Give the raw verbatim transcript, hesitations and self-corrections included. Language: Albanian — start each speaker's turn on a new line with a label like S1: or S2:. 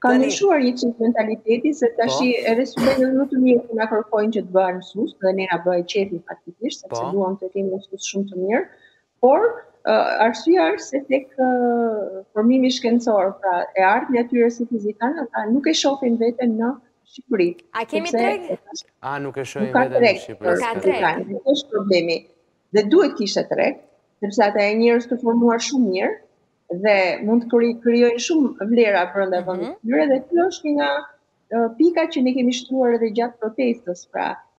S1: Ka ndryshuar një çik mentaliteti, se tash edhe studentët më të mirë na kërkojnë që të bëhen mësues, dhe ne na bëhet qefi faktikisht, sepse duam të kemi mësues shumë të mirë, por arsyeja është se tek formimi shkencor, pra e ardhmja e tyre si fizikan, ata nuk e shohin veten në Shqipëri.
S2: A kemi treg?
S3: A nuk e shohin veten në Shqipëri.
S2: Ka treg.
S1: Nuk është problemi. Dhe duhet kishte treg, sepse ata janë njerëz të formuar shumë mirë dhe mund të krijojnë shumë vlera brenda vendit të tyre, dhe kjo është një nga pikat që ne kemi shtruar edhe gjatë protestës, pra